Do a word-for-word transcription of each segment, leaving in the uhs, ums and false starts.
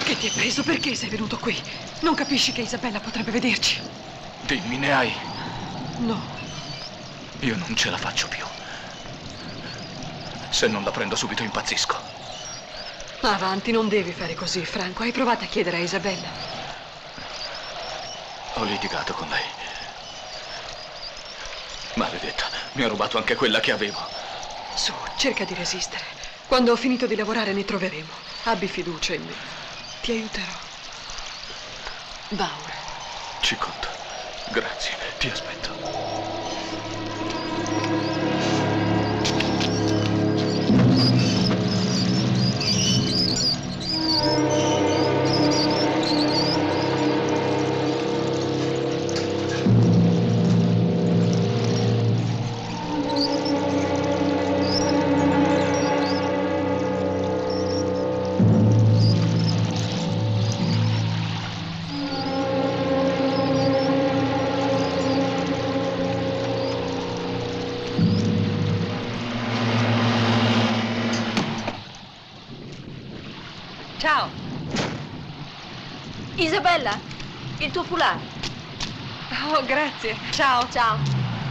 Che ti è preso? Perché sei venuto qui? Non capisci che Isabella potrebbe vederci? Dimmi, ne hai? No. Io non ce la faccio più. Se non la prendo subito impazzisco. Avanti, non devi fare così, Franco. Hai provato a chiedere a Isabella? Ho litigato con lei. Maledetta, mi ha rubato anche quella che avevo. Su, cerca di resistere. Quando ho finito di lavorare ne troveremo. Abbi fiducia in me. Ti aiuterò. Bauer. Ci conto. Grazie, ti aspetto. Ciao. Isabella, il tuo foulard. Oh, grazie. Ciao. Ciao.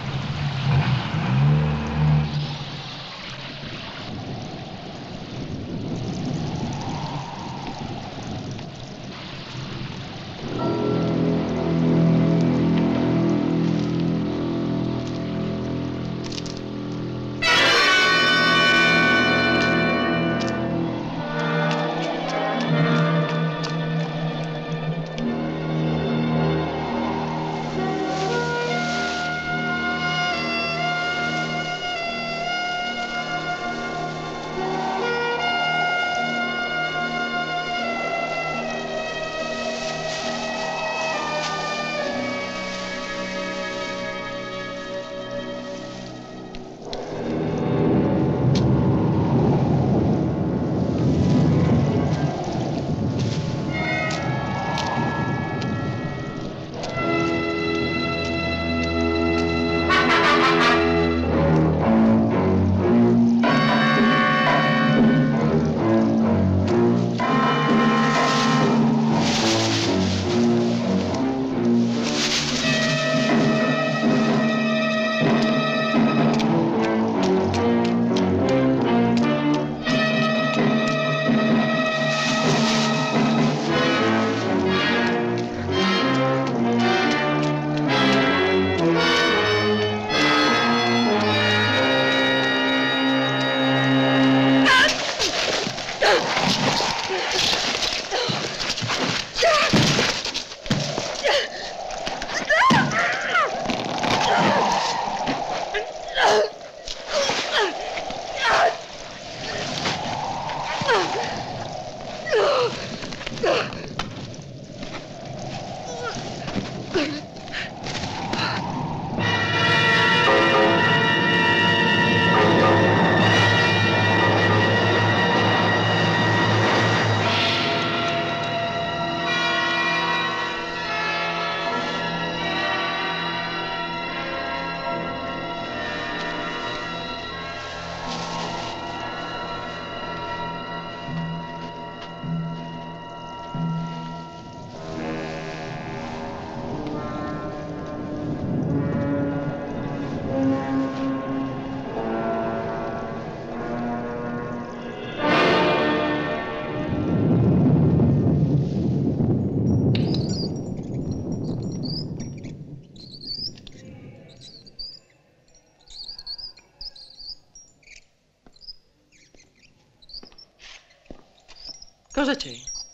Cosa c'è?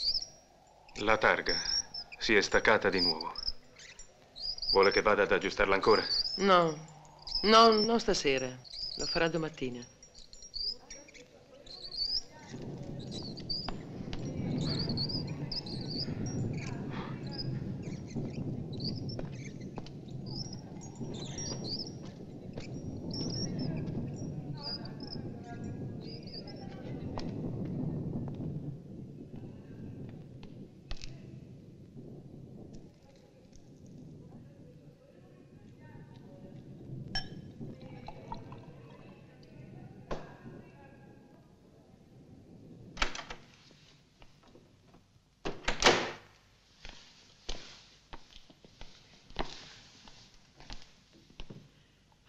La targa si è staccata di nuovo. Vuole che vada ad aggiustarla ancora? No, no, non stasera. Lo farà domattina.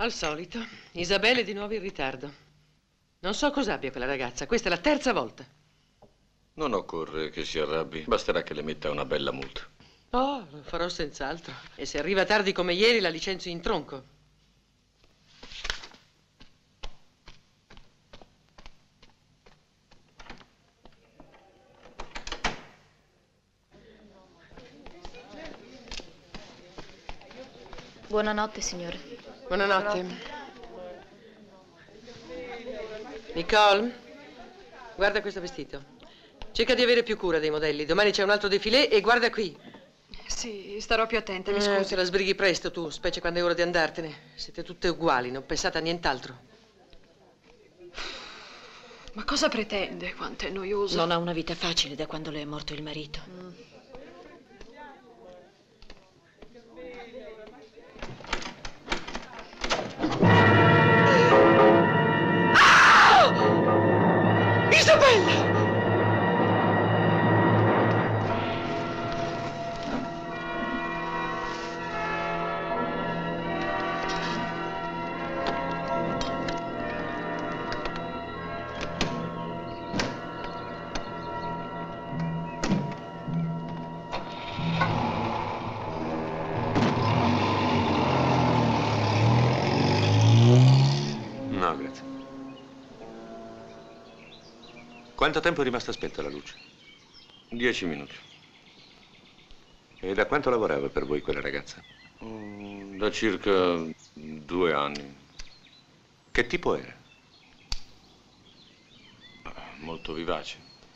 Al solito, Isabella è di nuovo in ritardo. Non so cosa abbia quella ragazza, questa è la terza volta. Non occorre che si arrabbi, basterà che le metta una bella multa. Oh, lo farò senz'altro. E se arriva tardi come ieri la licenzio in tronco. Buonanotte, signore. Buonanotte. Nicole, guarda questo vestito. Cerca di avere più cura dei modelli. Domani c'è un altro défilé e guarda qui. Sì, starò più attenta, mi Eh, scusi. te la sbrighi presto tu, specie quando è ora di andartene. Siete tutte uguali, non pensate a nient'altro. Ma cosa pretende? Quanto è noioso. Non ha una vita facile da quando le è morto il marito. Mm. Ah! Isabella! No, grazie. Quanto tempo è rimasta spenta la luce? Dieci minuti. E da quanto lavorava per voi quella ragazza? Mm, Da circa due anni. Che tipo era? Molto vivace.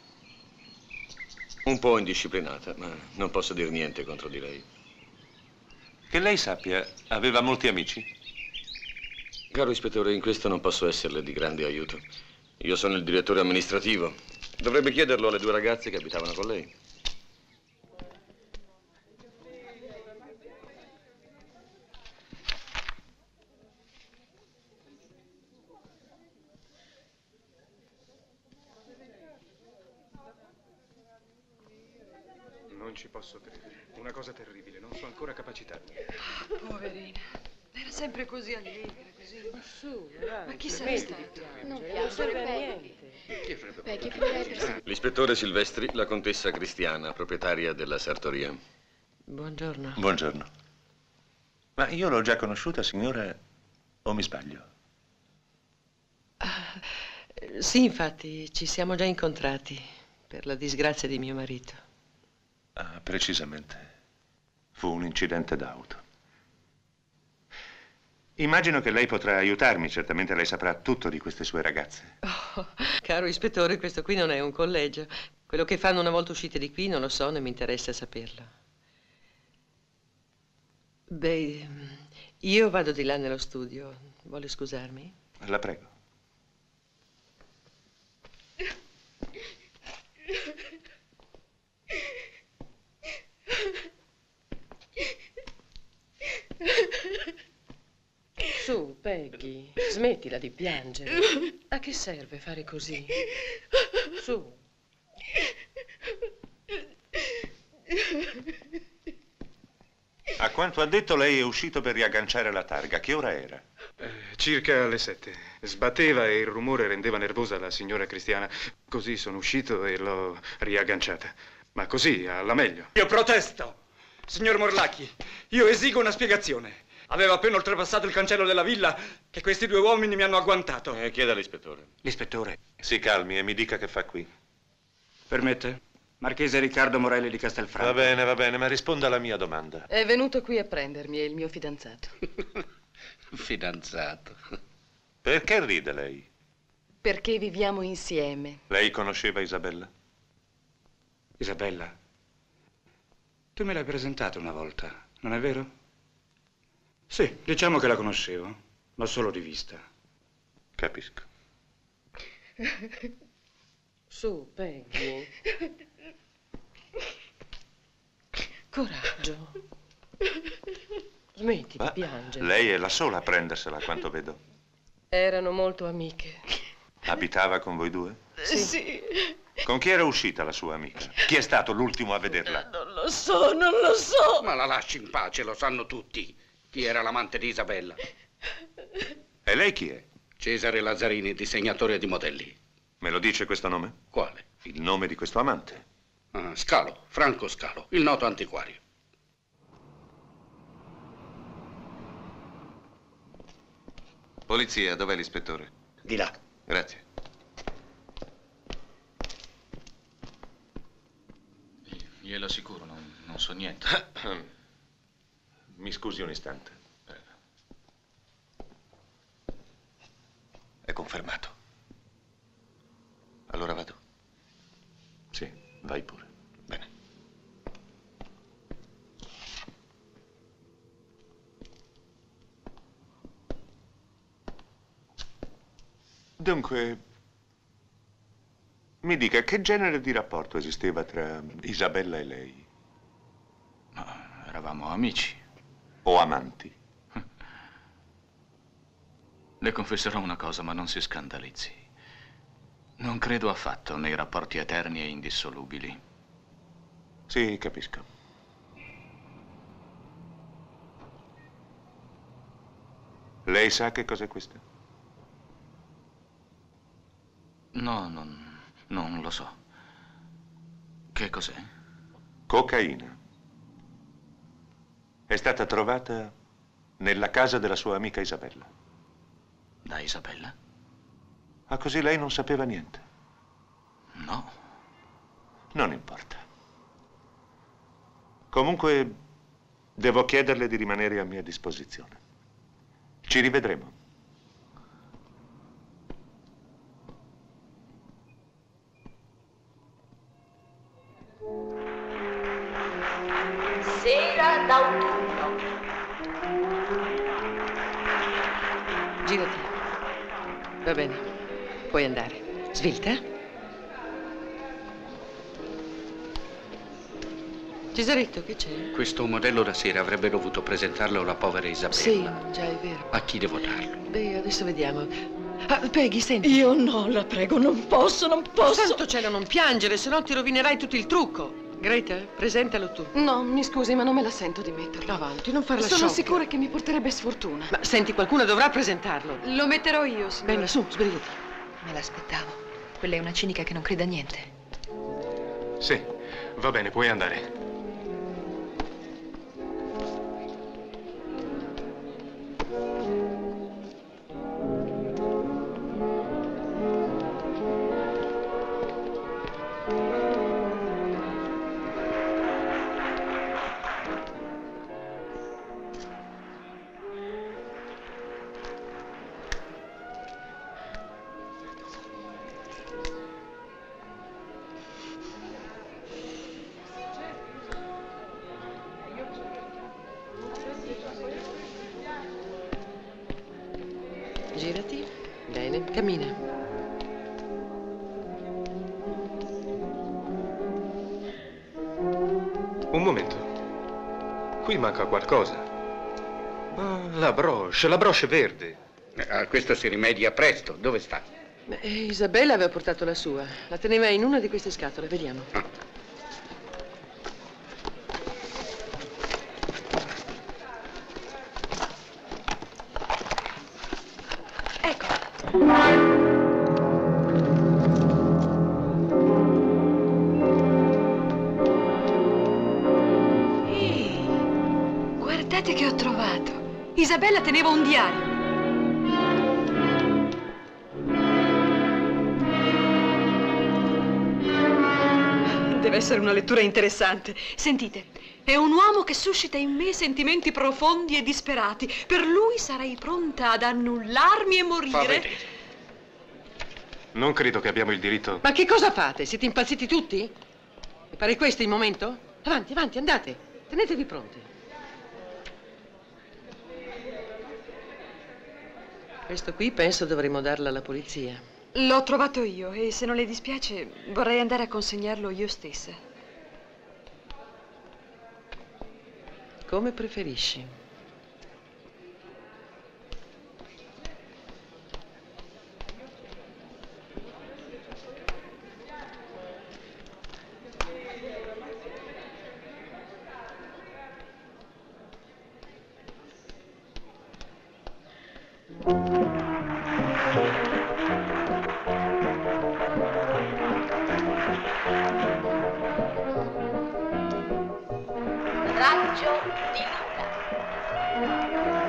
Un po' indisciplinata, ma non posso dire niente contro di lei. Che lei sappia, aveva molti amici? Caro ispettore, in questo non posso esserle di grande aiuto. Io sono il direttore amministrativo. Dovrebbe chiederlo alle due ragazze che abitavano con lei. Non ci posso credere. Una cosa terribile, non so ancora capacitarmi. Poverina. Era sempre così allegra, così. Ma su, dai, Ma chi sarà stato? Non non serve a niente. Peggy, finirei per... L'ispettore Silvestri, la contessa Cristiana, proprietaria della sartoria. Buongiorno. Buongiorno. Ma io l'ho già conosciuta, signora, o mi sbaglio? Ah, eh, sì, infatti, ci siamo già incontrati per la disgrazia di mio marito. Ah, precisamente. Fu un incidente d'auto. Immagino che lei potrà aiutarmi, certamente lei saprà tutto di queste sue ragazze. Oh, caro ispettore, questo qui non è un collegio. Quello che fanno una volta uscite di qui non lo so, né mi interessa saperlo. Beh, io vado di là nello studio. Vuole scusarmi? La prego. Su, Peggy, smettila di piangere. A che serve fare così? Su. A quanto ha detto, lei è uscito per riagganciare la targa. Che ora era? Eh, circa alle sette. Sbatteva e il rumore rendeva nervosa la signora Cristiana. Così sono uscito e l'ho riagganciata. Ma così, alla meglio. Io protesto! Signor Morlacchi, io esigo una spiegazione. Avevo appena oltrepassato il cancello della villa che questi due uomini mi hanno agguantato. Eh, chieda all'ispettore. L'ispettore. Si calmi e mi dica che fa qui. Permette? Marchese Riccardo Morelli di Castelfranco. Va bene, va bene, ma risponda alla mia domanda. È venuto qui a prendermi, è il mio fidanzato. Fidanzato. Perché ride lei? Perché viviamo insieme. Lei conosceva Isabella? Isabella, tu me l'hai presentata una volta, non è vero? Sì, diciamo che la conoscevo, ma solo di vista. Capisco. Su, Peggy. Coraggio. Smetti Ma di piangere. lei è la sola a prendersela, a quanto vedo. Erano molto amiche. Abitava con voi due? Sì. sì. Con chi era uscita la sua amica? Chi è stato l'ultimo a vederla? Non lo so, non lo so. Ma la lasci in pace, lo sanno tutti. Chi era l'amante di Isabella? E lei chi è? Cesare Lazzarini, disegnatore di modelli. Me lo dice questo nome? Quale? Il nome di questo amante. Ah, Scalo, Franco Scalo, il noto antiquario. Polizia, dov'è l'ispettore? Di là. Grazie. Glielo assicuro, non, non so niente. Mi scusi un istante. È confermato. Allora vado? Sì, vai pure. Bene. Dunque, mi dica, che genere di rapporto esisteva tra Isabella e lei? Ma eravamo amici. O amanti? Le confesserò una cosa, ma non si scandalizzi. Non credo affatto nei rapporti eterni e indissolubili. Sì, capisco. Lei sa che cos'è questo? No, non, non lo so. Che cos'è? Cocaina. È stata trovata nella casa della sua amica Isabella. Da Isabella? Ah, così lei non sapeva niente? No. Non importa. Comunque, devo chiederle di rimanere a mia disposizione. Ci rivedremo. Sera d'autunno. Girati. Va bene. Puoi andare. Svelta. Cesaretto, che c'è? Questo modello da sera avrebbe dovuto presentarlo alla povera Isabella. Sì, già è vero. A chi devo darlo? Beh, adesso vediamo. Ah, Peggy, senti. Io no, la prego, non posso, non posso. Santo cielo, non piangere, se no ti rovinerai tutto il trucco. Greta, presentalo tu. No, mi scusi, ma non me la sento di metterlo. Avanti, non farla Sono sciocca. sicura che mi porterebbe sfortuna. Ma senti, qualcuno dovrà presentarlo. Lo metterò io, signora. Bella, su, sbrigati. Me l'aspettavo. Quella è una cinica che non crede a niente. Sì, va bene, puoi andare. Girati. Bene, cammina. Un momento. Qui manca qualcosa. Ah, la broche, la broche verde. A questo si rimedia presto. Dove sta? Beh, Isabella aveva portato la sua. La teneva in una di queste scatole, vediamo. Ah. Guardate che ho trovato. Isabella teneva un diario. Deve essere una lettura interessante. Sentite, è un uomo che suscita in me sentimenti profondi e disperati. Per lui sarei pronta ad annullarmi e morire. Fa vedere. Non credo che abbiamo il diritto... Ma che cosa fate? Siete impazziti tutti? Mi pare questo il momento? Avanti, avanti, andate. Tenetevi pronti. Questo qui penso dovremmo darlo alla polizia. L'ho trovato io e se non le dispiace vorrei andare a consegnarlo io stessa. Come preferisci. Raggio di luna.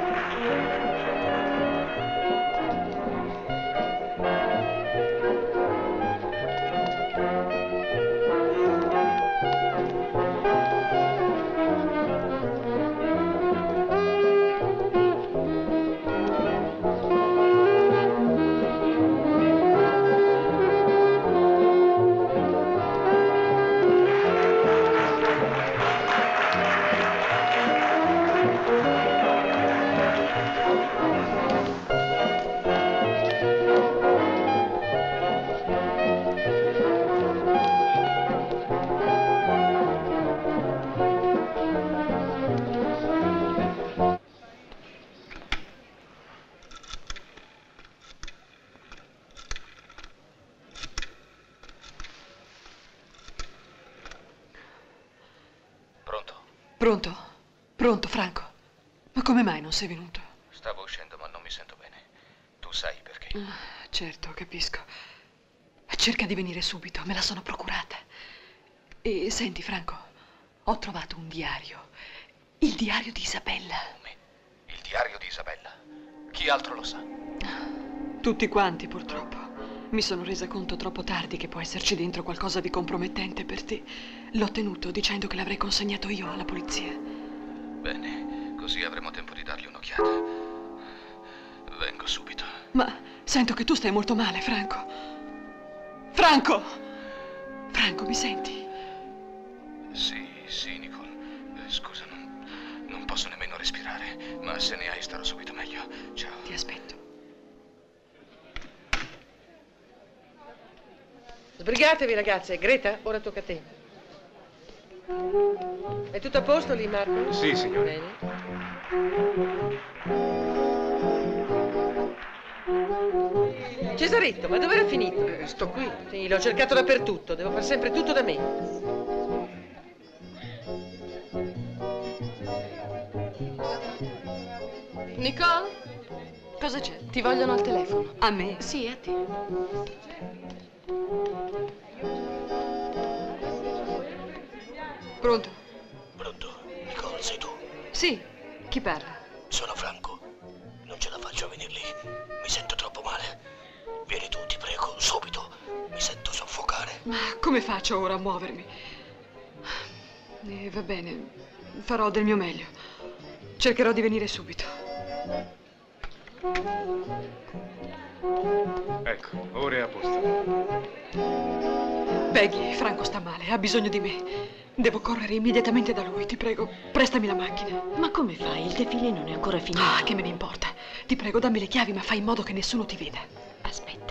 Pronto? Pronto, Franco? Ma come mai non sei venuto? Stavo uscendo, ma non mi sento bene. Tu sai perché. Ah, certo, capisco. Cerca di venire subito, me la sono procurata. E senti, Franco, ho trovato un diario. Il diario di Isabella. Come? Il diario di Isabella? Chi altro lo sa? Tutti quanti, purtroppo. Mi sono resa conto troppo tardi che può esserci dentro qualcosa di compromettente per te. L'ho tenuto dicendo che l'avrei consegnato io alla polizia. Bene, così avremo tempo di dargli un'occhiata. Vengo subito. Ma sento che tu stai molto male, Franco. Franco! Franco, mi senti? Sì, sì, Nicole. Eh, scusa, non, non posso nemmeno respirare, ma se ne hai starò subito meglio. Ciao. Ti aspetto. Sbrigatevi, ragazze. Greta, ora tocca a te. È tutto a posto lì, Marco? Sì, signore. Bene. Cesaretto, ma dove era finito? Eh, sto qui. Sì, l'ho cercato dappertutto. Devo fare sempre tutto da me. Nicole? Cosa c'è? Ti vogliono al telefono. A me? Sì, a te. Pronto? Pronto? Nicole, sei tu? Sì. Chi parla? Sono Franco. Non ce la faccio a venire lì. Mi sento troppo male. Vieni tu, ti prego, subito. Mi sento soffocare. Ma come faccio ora a muovermi? Eh, va bene. Farò del mio meglio. Cercherò di venire subito. Ecco, ora è a posto. Peggy, Franco sta male, ha bisogno di me. Devo correre immediatamente da lui, ti prego, prestami la macchina. Ma come fai? Il defilé non è ancora finito. Ah, che me ne importa. Ti prego, dammi le chiavi, ma fai in modo che nessuno ti veda. Aspetta.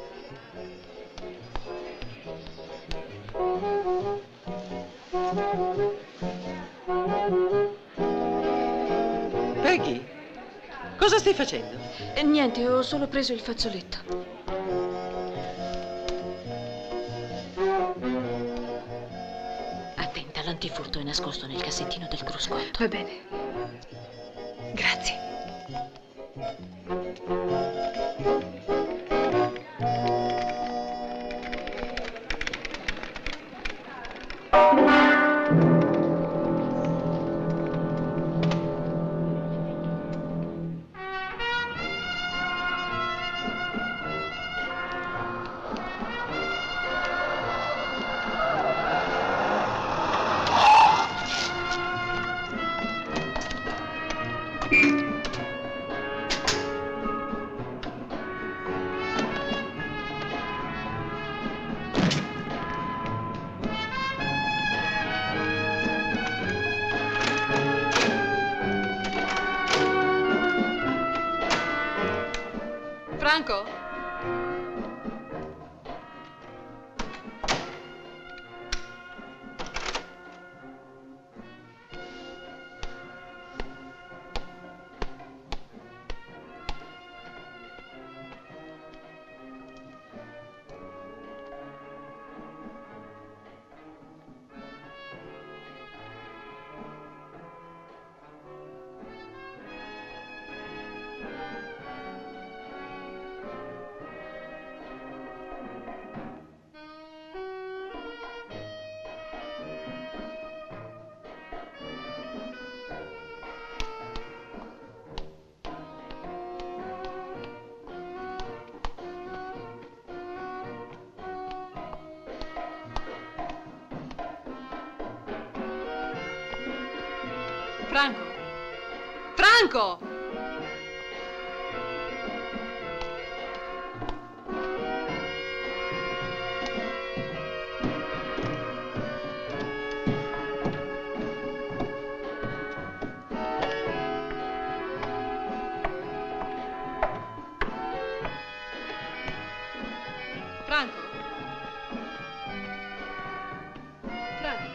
Peggy, cosa stai facendo? Eh, niente, ho solo preso il fazzoletto. Attenta, l'antifurto è nascosto nel cassettino del cruscotto. Va bene. Grazie. Franco? Franco? Franco! Franco? Franco?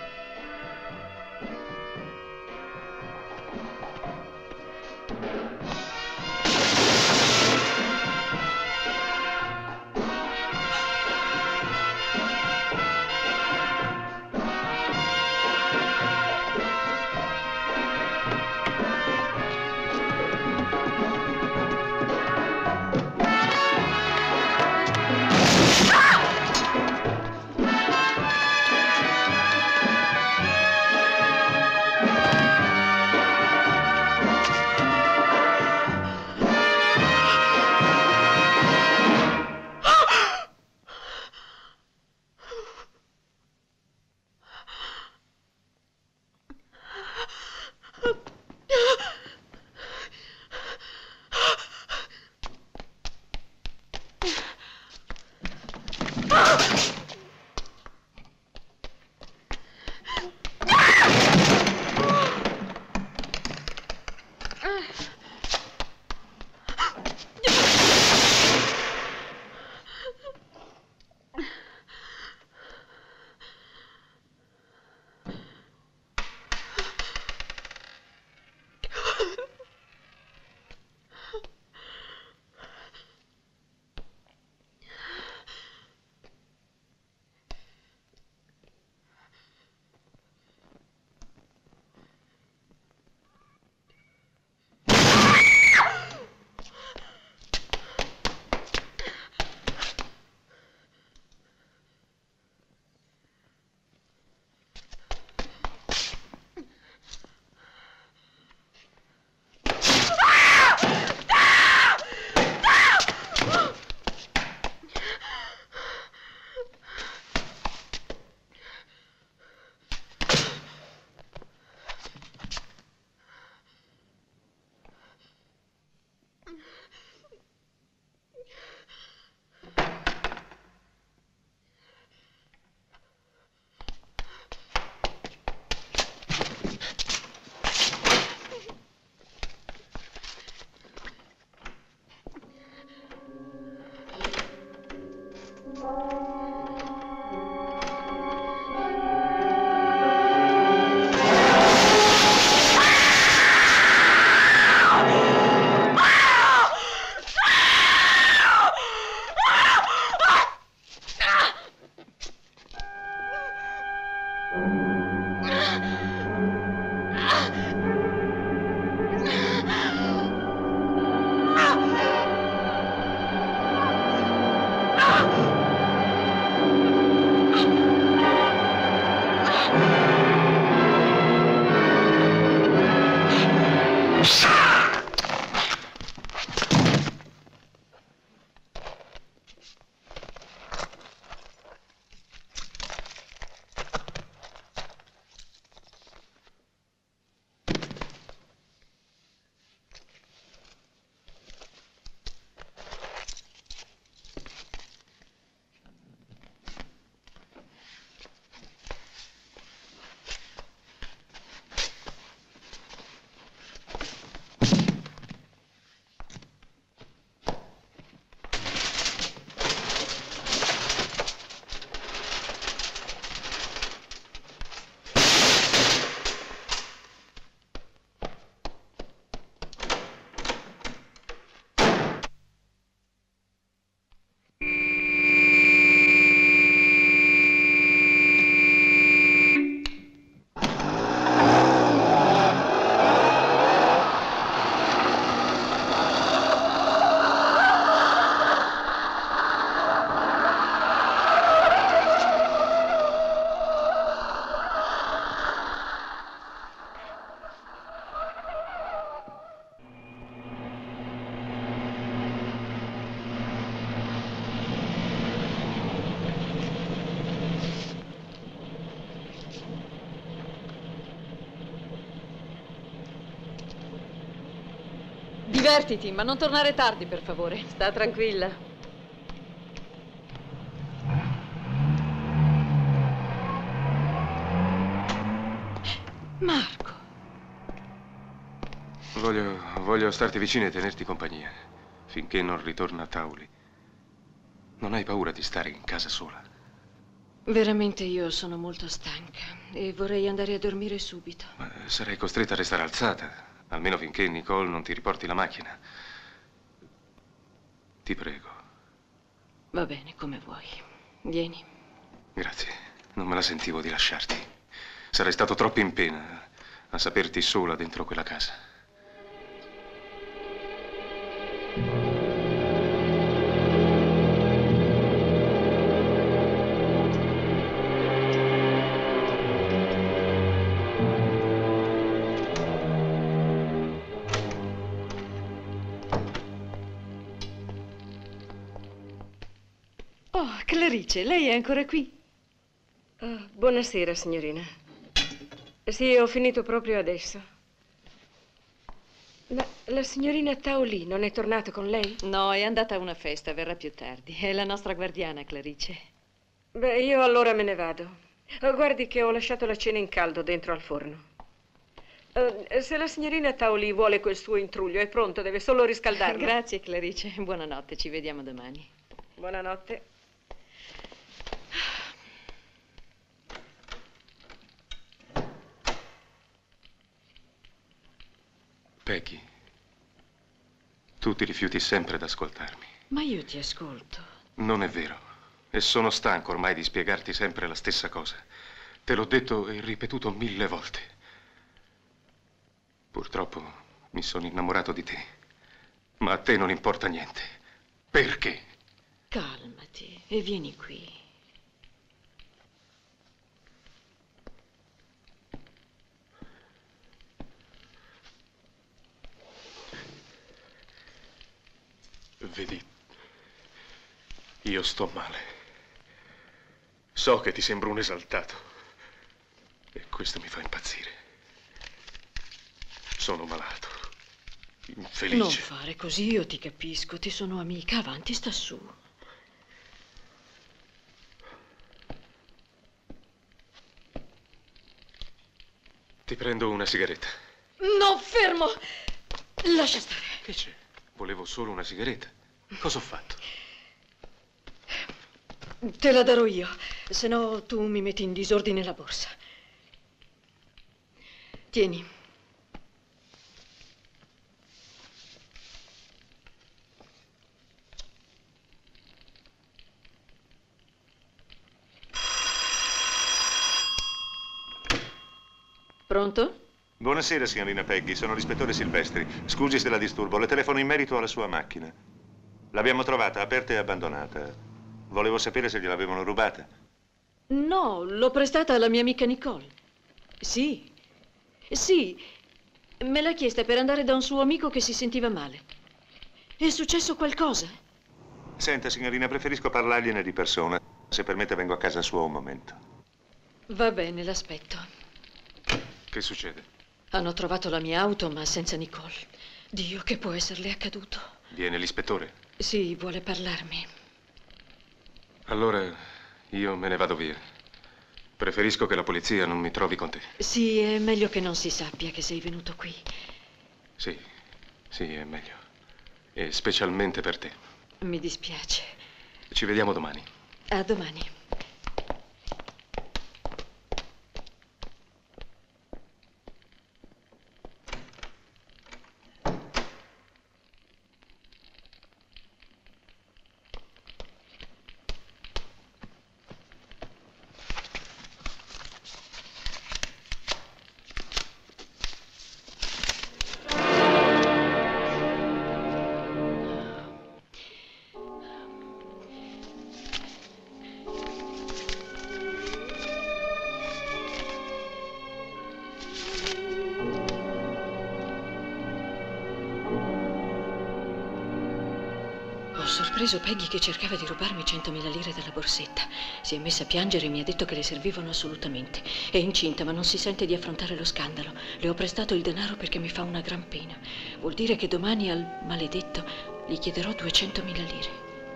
Divertiti, ma non tornare tardi, per favore. Sta tranquilla. Marco. Voglio, voglio starti vicino e tenerti compagnia, finché non ritorna Tauli. Non hai paura di stare in casa sola? Veramente io sono molto stanca e vorrei andare a dormire subito. Ma sarei costretta a restare alzata, almeno finché Nicole non ti riporti la macchina. Ti prego. Va bene, come vuoi. Vieni. Grazie, non me la sentivo di lasciarti. Sarei stato troppo in pena a saperti sola dentro quella casa. Oh, Clarice, lei è ancora qui? Oh, buonasera, signorina. Sì, ho finito proprio adesso. La, la signorina Tauli non è tornata con lei? No, è andata a una festa, verrà più tardi. È la nostra guardiana, Clarice. Beh, io allora me ne vado. Oh, guardi che ho lasciato la cena in caldo dentro al forno. Uh, se la signorina Tauli vuole quel suo intruglio, è pronto, deve solo riscaldarlo. Grazie, Clarice. Buonanotte, ci vediamo domani. Buonanotte. Peggy, tu ti rifiuti sempre ad ascoltarmi. Ma io ti ascolto. Non è vero. E sono stanco ormai di spiegarti sempre la stessa cosa. Te l'ho detto e ripetuto mille volte. Purtroppo mi sono innamorato di te. Ma a te non importa niente. Perché? Calmati e vieni qui. Vedi, io sto male. So che ti sembro un esaltato e questo mi fa impazzire. Sono malato, infelice. Non fare così, io ti capisco, ti sono amica. Avanti, sta su. Ti prendo una sigaretta. No, fermo! Lascia stare. Che c'è? Volevo solo una sigaretta. Cosa ho fatto? Te la darò io, se no tu mi metti in disordine la borsa. Tieni. Pronto? Buonasera, signorina Peggy. Sono l'ispettore Silvestri. Scusi se la disturbo. Le telefono in merito alla sua macchina. L'abbiamo trovata aperta e abbandonata. Volevo sapere se gliel'avevano rubata. No, l'ho prestata alla mia amica Nicole. Sì, sì. Me l'ha chiesta per andare da un suo amico che si sentiva male. È successo qualcosa? Senta, signorina, preferisco parlargliene di persona. Se permette, vengo a casa sua un momento. Va bene, l'aspetto. Che succede? Hanno trovato la mia auto, ma senza Nicole. Dio, che può esserle accaduto? Viene l'ispettore? Sì, vuole parlarmi. Allora, io me ne vado via. Preferisco che la polizia non mi trovi con te. Sì, è meglio che non si sappia che sei venuto qui. Sì, sì, è meglio. E specialmente per te. Mi dispiace. Ci vediamo domani. A domani. sorpreso Peggy che cercava di rubarmi centomila lire dalla borsetta. Si è messa a piangere e mi ha detto che le servivano assolutamente. È incinta, ma non si sente di affrontare lo scandalo. Le ho prestato il denaro perché mi fa una gran pena. Vuol dire che domani al maledetto gli chiederò duecentomila lire.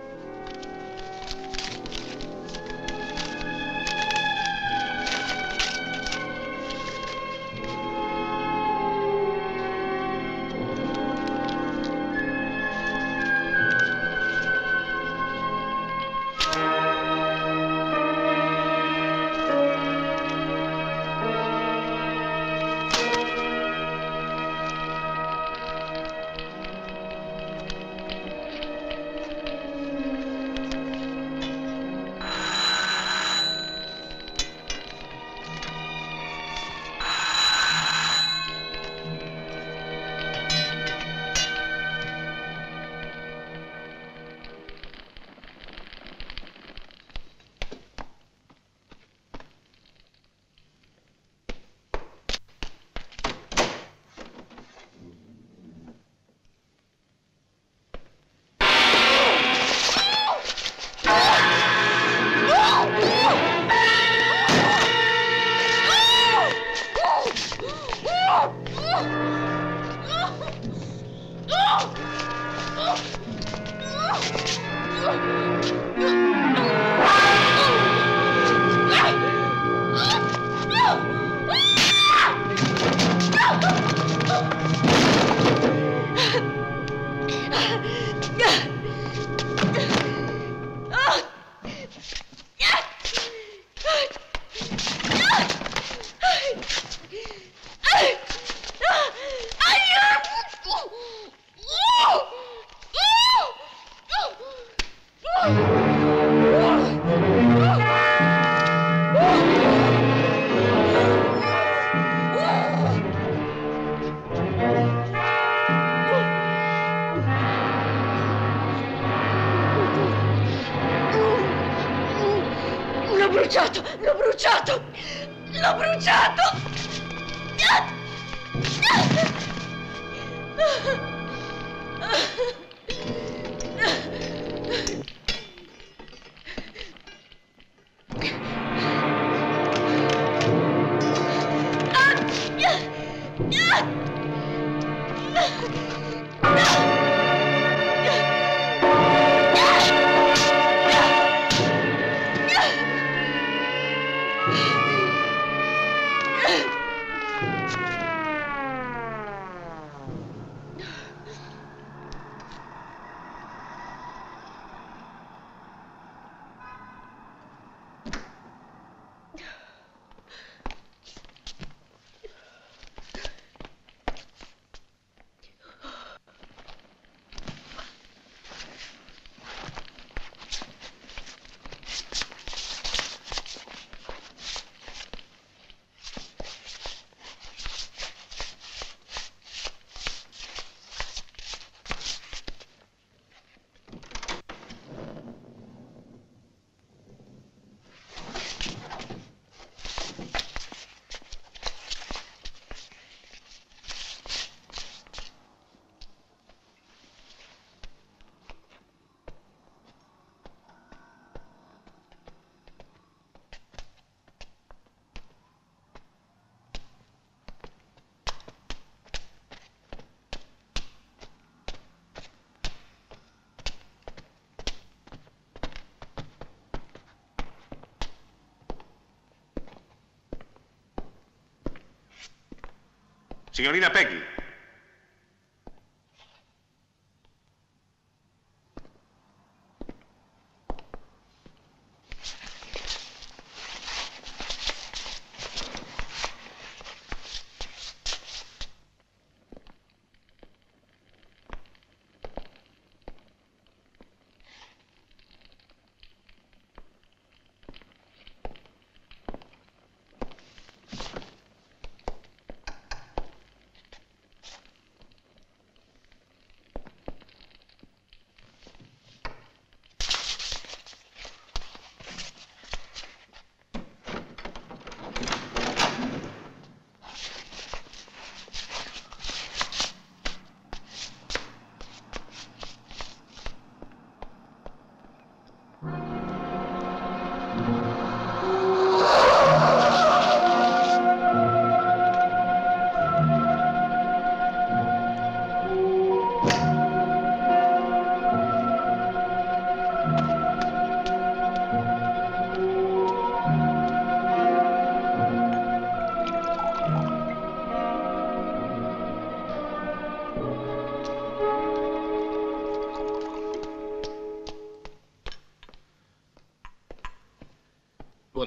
L'ho bruciato! L'ho bruciato! L'ho bruciato! Signorina Peggy.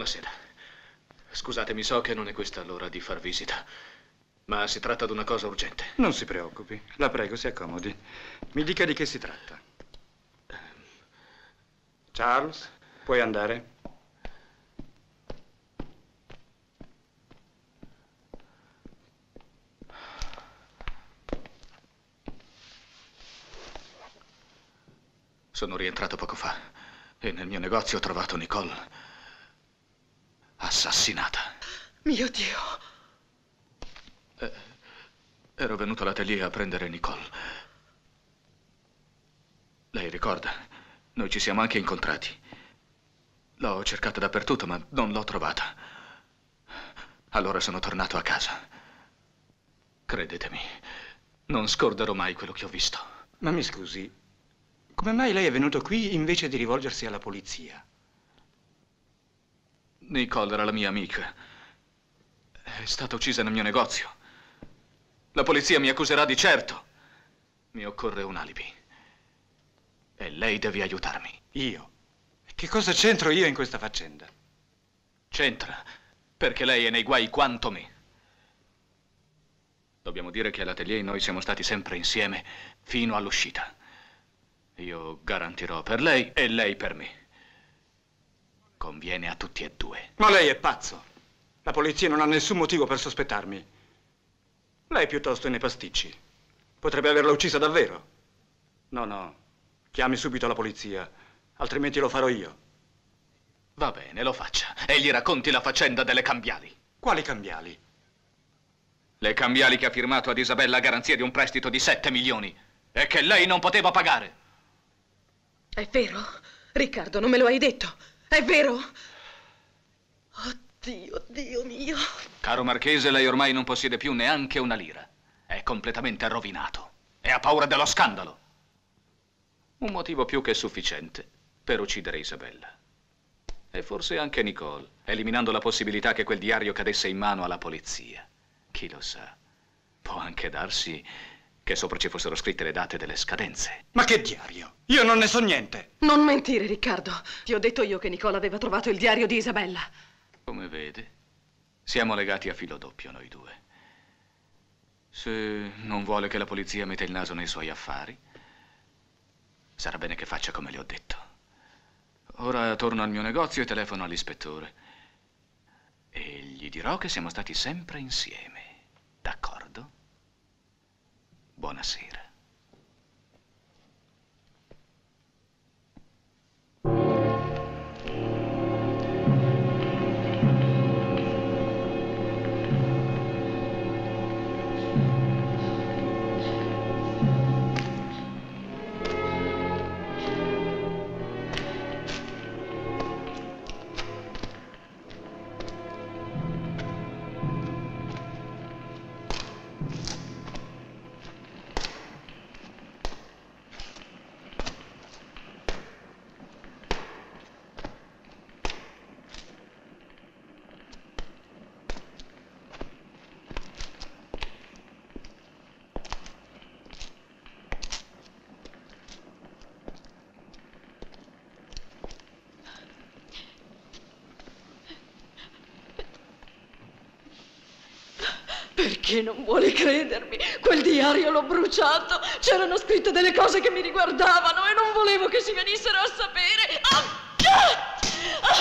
Buonasera. Scusatemi, so che non è questa l'ora di far visita, ma si tratta di una cosa urgente. Non si preoccupi. La prego, si accomodi. Mi dica di che si tratta. Charles, puoi andare? Sono rientrato poco fa e nel mio negozio ho trovato Nicole assassinata. Mio Dio! Eh, ero venuto all'atelier a prendere Nicole. Lei ricorda? Noi ci siamo anche incontrati. L'ho cercata dappertutto, ma non l'ho trovata. Allora sono tornato a casa. Credetemi, non scorderò mai quello che ho visto. Ma mi scusi, come mai lei è venuto qui invece di rivolgersi alla polizia? Nicole era la mia amica. È stata uccisa nel mio negozio. La polizia mi accuserà di certo. Mi occorre un alibi. E lei deve aiutarmi. Io? Che cosa c'entro io in questa faccenda? C'entra, perché lei è nei guai quanto me. Dobbiamo dire che all'atelier noi siamo stati sempre insieme fino all'uscita. Io garantirò per lei e lei per me. Conviene a tutti e due. Ma lei è pazzo. La polizia non ha nessun motivo per sospettarmi. Lei piuttosto è nei pasticci. Potrebbe averla uccisa davvero. No, no. Chiami subito la polizia, altrimenti lo farò io. Va bene, lo faccia. E gli racconti la faccenda delle cambiali. Quali cambiali? Le cambiali che ha firmato ad Isabella a garanzia di un prestito di sette milioni e che lei non poteva pagare. È vero? Riccardo, non me lo hai detto? È vero? Oddio, Dio mio. Caro Marchese, lei ormai non possiede più neanche una lira. È completamente rovinato e ha paura dello scandalo. Un motivo più che sufficiente per uccidere Isabella. E forse anche Nicole, eliminando la possibilità che quel diario cadesse in mano alla polizia. Chi lo sa? Può anche darsi che sopra ci fossero scritte le date delle scadenze. Ma che diario? Io non ne so niente. Non mentire, Riccardo. Ti ho detto io che Nicole aveva trovato il diario di Isabella. Come vede, siamo legati a filo doppio noi due. Se non vuole che la polizia metta il naso nei suoi affari, sarà bene che faccia come le ho detto. Ora torno al mio negozio e telefono all'ispettore. E gli dirò che siamo stati sempre insieme. D'accordo? Buonasera. Perché non vuole credermi? Quel diario l'ho bruciato. C'erano scritte delle cose che mi riguardavano e non volevo che si venissero a sapere. Ah! Ah!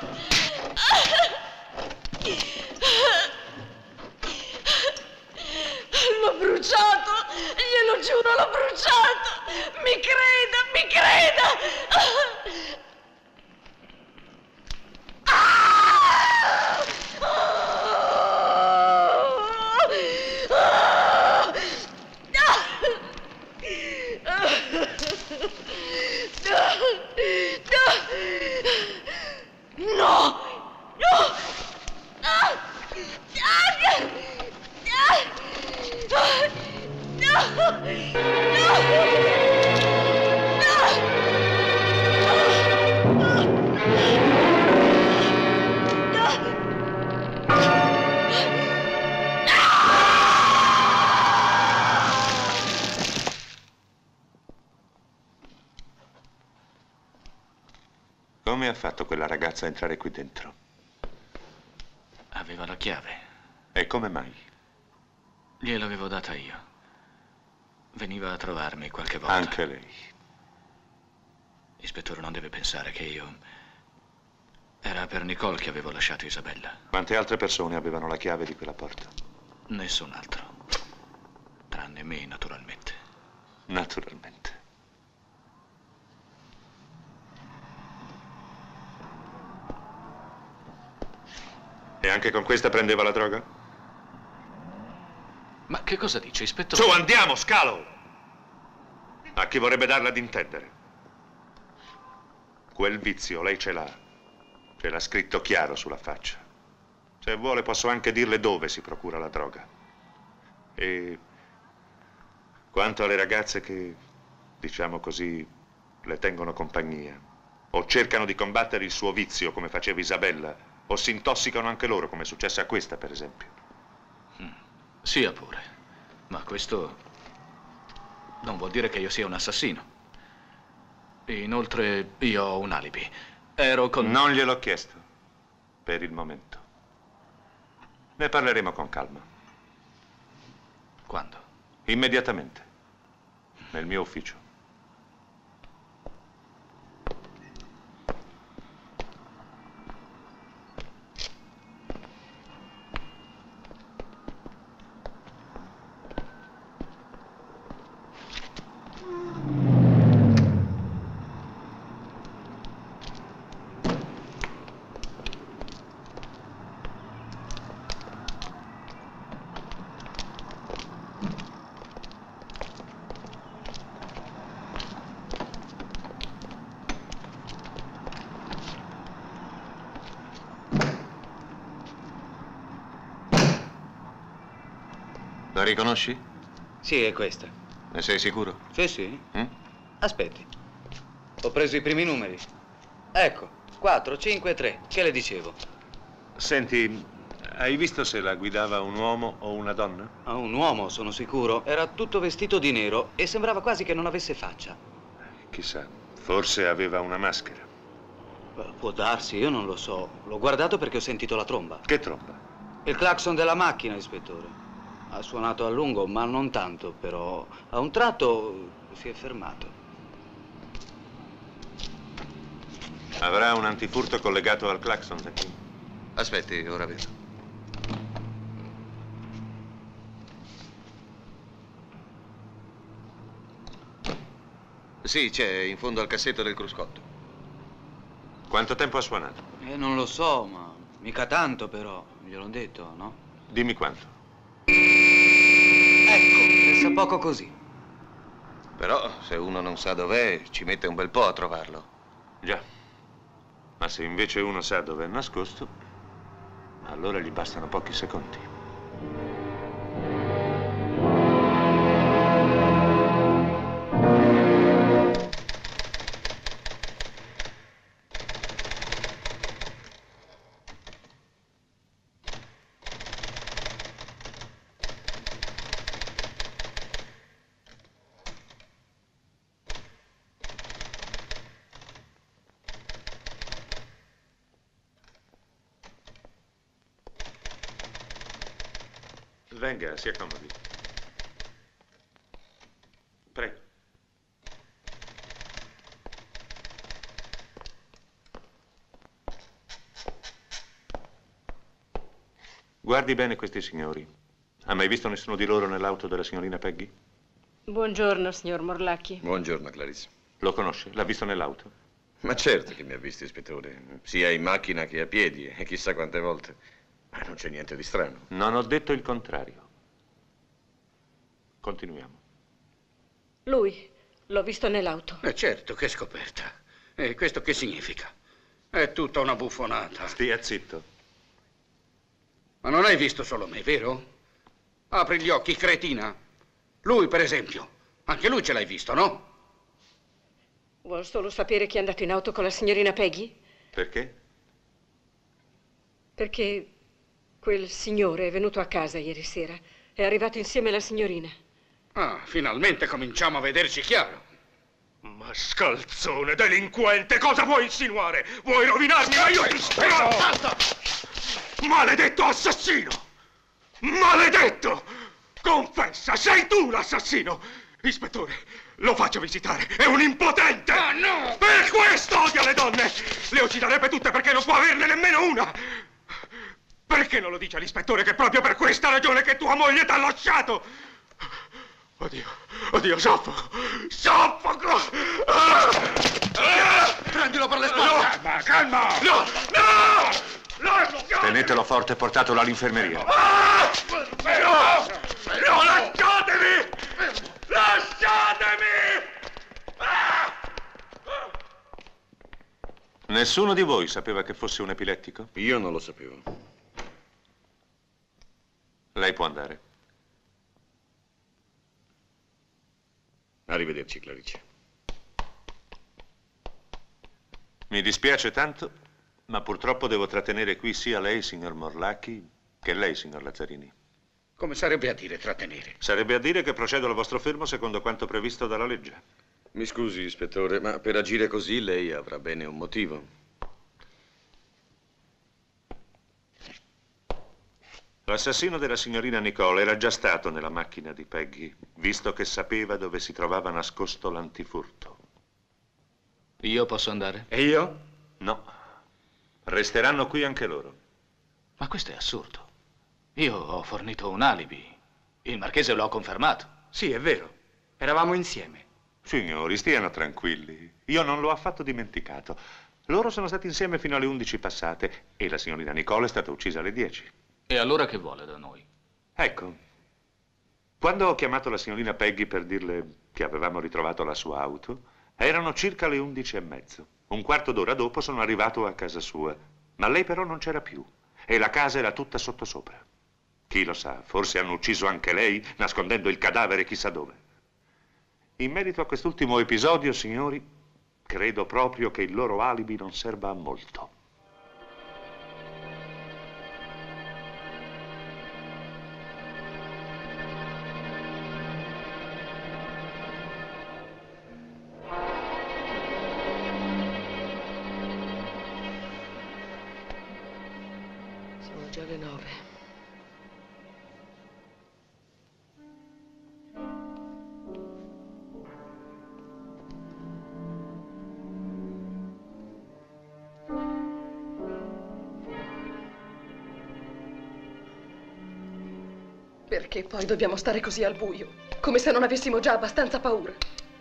Ah! L'ho bruciato, glielo giuro, l'ho bruciato. Mi creda, mi creda. No! No! Come ha fatto quella ragazza a entrare qui dentro? Aveva la chiave. E come mai? Gliel'avevo data io. Veniva a trovarmi qualche volta. Anche lei. Ispettore, non deve pensare che io... Era per Nicole che avevo lasciato Isabella. Quante altre persone avevano la chiave di quella porta? Nessun altro. Tranne me, naturalmente. Naturalmente. E anche con questa prendeva la droga? Ma che cosa dice, ispettore? Su, andiamo, scalo! A chi vorrebbe darla ad intendere? Quel vizio lei ce l'ha. Ce l'ha scritto chiaro sulla faccia. Se vuole posso anche dirle dove si procura la droga. E quanto alle ragazze che, diciamo così, le tengono compagnia, o cercano di combattere il suo vizio come faceva Isabella, o si intossicano anche loro, come è successo a questa, per esempio. Mm, sia pure. Ma questo non vuol dire che io sia un assassino. Inoltre, io ho un alibi. Ero con... Non gliel'ho chiesto, per il momento. Ne parleremo con calma. Quando? Immediatamente. Nel mio ufficio. La riconosci? Sì, è questa. Ne sei sicuro? Sì, sì. Mm? Aspetti. Ho preso i primi numeri. Ecco, quattro, cinque, tre. Che le dicevo? Senti, hai visto se la guidava un uomo o una donna? Ah, un uomo, sono sicuro. Era tutto vestito di nero e sembrava quasi che non avesse faccia. Chissà, forse aveva una maschera. Può darsi, io non lo so. L'ho guardato perché ho sentito la tromba. Che tromba? Il clacson della macchina, ispettore. Ha suonato a lungo, ma non tanto, però a un tratto si è fermato. Avrà un antifurto collegato al clacson da qui? Aspetti, ora vedo. Sì, c'è in fondo al cassetto del cruscotto. Quanto tempo ha suonato? Eh, non lo so, ma mica tanto però, gliel'ho detto, no? Dimmi quanto. Ecco, pensa poco così. Però, se uno non sa dov'è, ci mette un bel po' a trovarlo. Già. Ma se invece uno sa dove è nascosto, allora gli bastano pochi secondi. Venga, si accomodi. Prego. Guardi bene questi signori. Ha mai visto nessuno di loro nell'auto della signorina Peggy? Buongiorno, signor Morlacchi. Buongiorno, Clarice. Lo conosce? L'ha visto nell'auto? Ma certo che mi ha visto, ispettore. Sia in macchina che a piedi, e chissà quante volte. Ma non c'è niente di strano. Non ho detto il contrario. Continuiamo. Lui, l'ho visto nell'auto. Eh certo, che scoperta. E questo che significa? È tutta una buffonata. Stia zitto. Ma non hai visto solo me, vero? Apri gli occhi, cretina. Lui, per esempio. Anche lui ce l'hai visto, no? Vuol solo sapere chi è andato in auto con la signorina Peggy? Perché? Perché quel signore è venuto a casa ieri sera. È arrivato insieme alla signorina. Ah, finalmente cominciamo a vederci chiaro. Ma scalzone, delinquente, cosa vuoi insinuare? Vuoi rovinarmi? Ma io ti spero! Basta! Maledetto assassino! Maledetto! Confessa, sei tu l'assassino! Ispettore, lo faccio visitare, è un impotente! Ah, no! Per questo odia le donne! Le ucciderebbe tutte perché non può averne nemmeno una! Perché non lo dice all'ispettore che è proprio per questa ragione che tua moglie t'ha lasciato? Oddio, oddio, soffoco! Soffoco! Ah! Ah! Prendilo per le spalle! Calma, calma! No, no! No! Tenetelo forte e portatelo all'infermeria. Ah! No! No, lasciatemi! Lasciatemi! Ah! Nessuno di voi sapeva che fosse un epilettico? Io non lo sapevo. Lei può andare. Arrivederci, Clarice. Mi dispiace tanto, ma purtroppo devo trattenere qui sia lei, signor Morlacchi, che lei, signor Lazzarini. Come sarebbe a dire trattenere? Sarebbe a dire che procedo al vostro fermo secondo quanto previsto dalla legge. Mi scusi, ispettore, ma per agire così lei avrà bene un motivo. L'assassino della signorina Nicole era già stato nella macchina di Peggy, visto che sapeva dove si trovava nascosto l'antifurto. Io posso andare? E io? No. Resteranno qui anche loro. Ma questo è assurdo. Io ho fornito un alibi. Il marchese lo ha confermato. Sì, è vero. Eravamo insieme. Signori, stiano tranquilli. Io non l'ho affatto dimenticato. Loro sono stati insieme fino alle undici passate e la signorina Nicole è stata uccisa alle dieci. E allora che vuole da noi? Ecco, quando ho chiamato la signorina Peggy per dirle che avevamo ritrovato la sua auto, erano circa le undici e mezzo. Un quarto d'ora dopo sono arrivato a casa sua, ma lei però non c'era più e la casa era tutta sottosopra. Chi lo sa, forse hanno ucciso anche lei, nascondendo il cadavere chissà dove. In merito a quest'ultimo episodio, signori, credo proprio che il loro alibi non serva a molto. Sono già le nove. Perché poi dobbiamo stare così al buio? Come se non avessimo già abbastanza paura.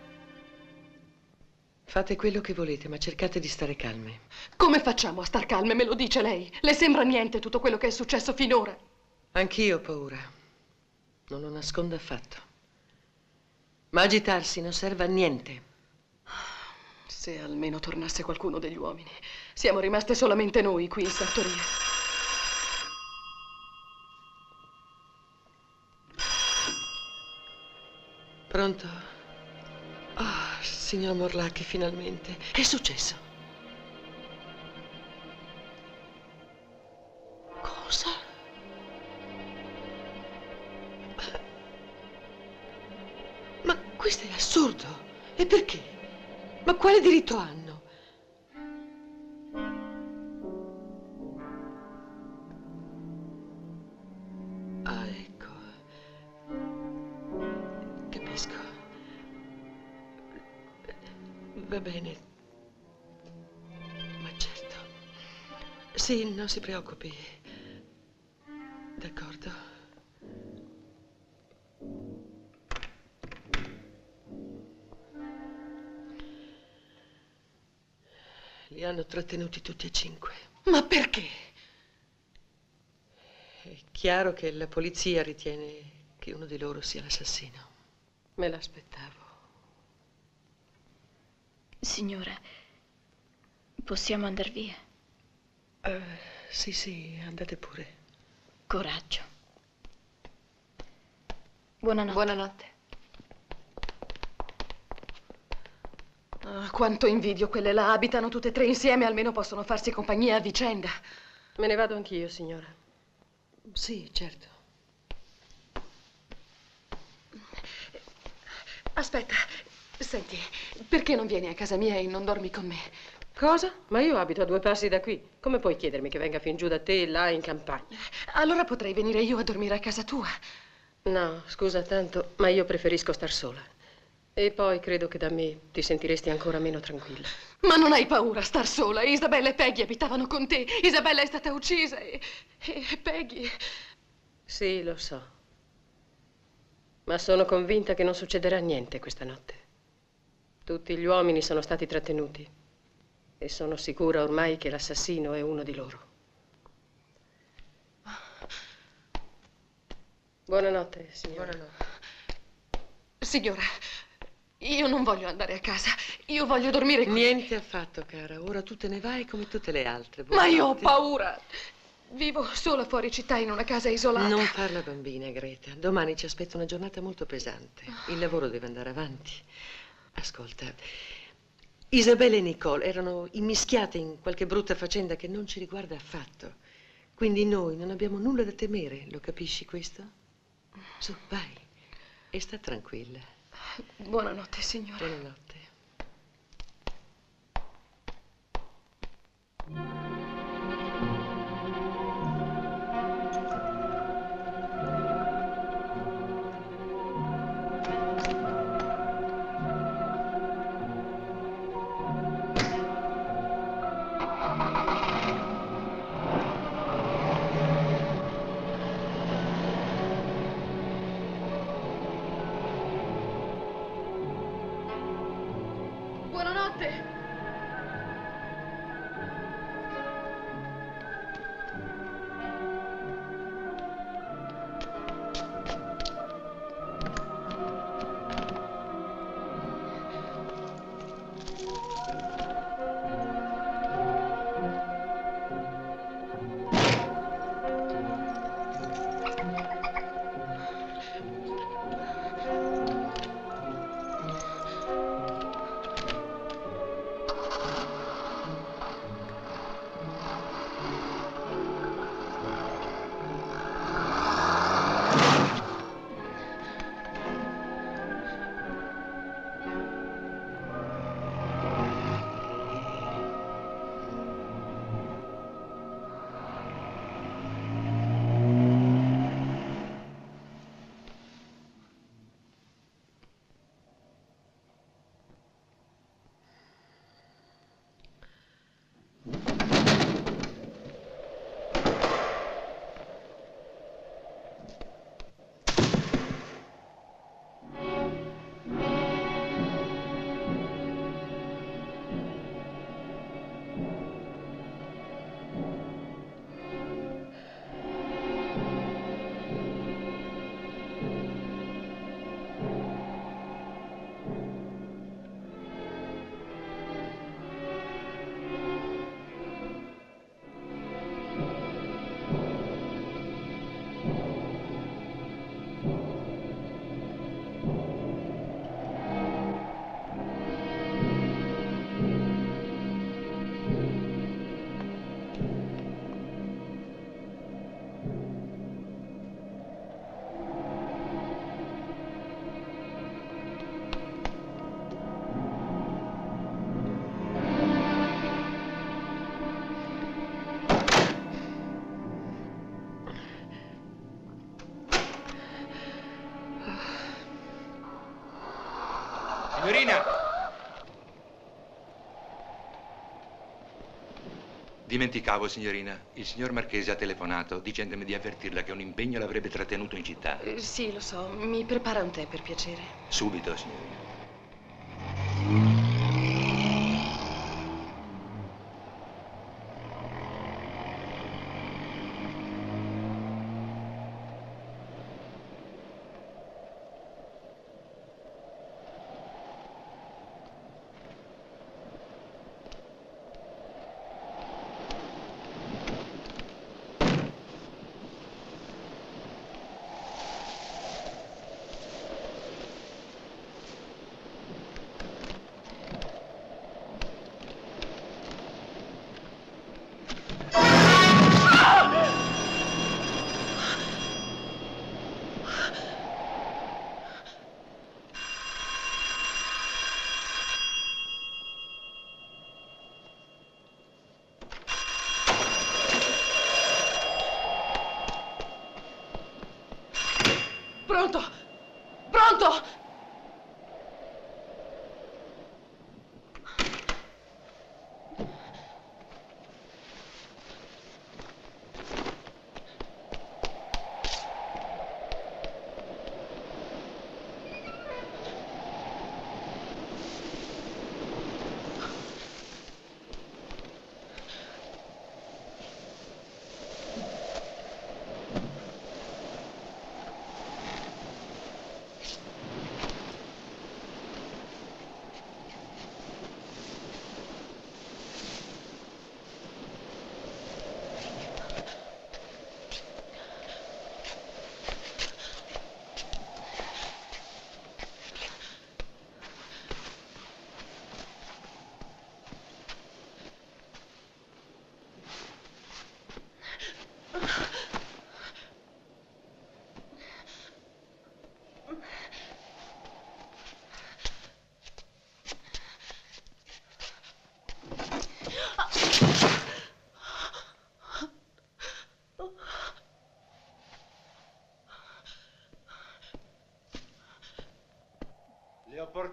Fate quello che volete, ma cercate di stare calme. Come facciamo a star calme, me lo dice lei? Le sembra niente tutto quello che è successo finora? Anch'io ho paura. Non lo nascondo affatto. Ma agitarsi non serve a niente. Se almeno tornasse qualcuno degli uomini. Siamo rimaste solamente noi qui in sartoria. Pronto? Ah, signor Morlacchi, finalmente. Che è successo? Cosa? Ma questo è assurdo. E perché? Ma quale diritto hanno? Ah, ecco. Capisco. Va bene. Ma certo. Sì, non si preoccupi. D'accordo. Li hanno trattenuti tutti e cinque. Ma perché? È chiaro che la polizia ritiene che uno di loro sia l'assassino. Me l'aspettavo. Signora, possiamo andar via? Uh, sì, sì, andate pure. Coraggio. Buonanotte. Buonanotte. Ah, quanto invidio quelle là. Abitano tutte e tre insieme, almeno possono farsi compagnia a vicenda. Me ne vado anch'io, signora. Sì, certo. Aspetta, senti, perché non vieni a casa mia e non dormi con me? Cosa? Ma io abito a due passi da qui. Come puoi chiedermi che venga fin giù da te, là in campagna? Allora potrei venire io a dormire a casa tua. No, scusa tanto, ma io preferisco star sola. E poi credo che da me ti sentiresti ancora meno tranquilla. Ma non hai paura a star sola? Isabella e Peggy abitavano con te. Isabella è stata uccisa e, e Peggy... Sì, lo so. Ma sono convinta che non succederà niente questa notte. Tutti gli uomini sono stati trattenuti. E sono sicura ormai che l'assassino è uno di loro. Buonanotte, signora. Buonanotte. Signora, io non voglio andare a casa. Io voglio dormire qui. Niente affatto, cara. Ora tu te ne vai come tutte le altre. Ma io ho Buonanotte. paura. Vivo sola fuori città in una casa isolata. Non farla bambina, Greta. Domani ci aspetta una giornata molto pesante. Il lavoro deve andare avanti. Ascolta, Isabella e Nicole erano immischiate in qualche brutta faccenda che non ci riguarda affatto. Quindi noi non abbiamo nulla da temere, lo capisci questo? Su, vai. E sta tranquilla. Buonanotte, signora. Buonanotte. Signorina! Dimenticavo, signorina. Il signor Marchese ha telefonato dicendomi di avvertirla che un impegno l'avrebbe trattenuto in città. Eh, sì, lo so. Mi prepara un tè, per piacere. Subito, signorina.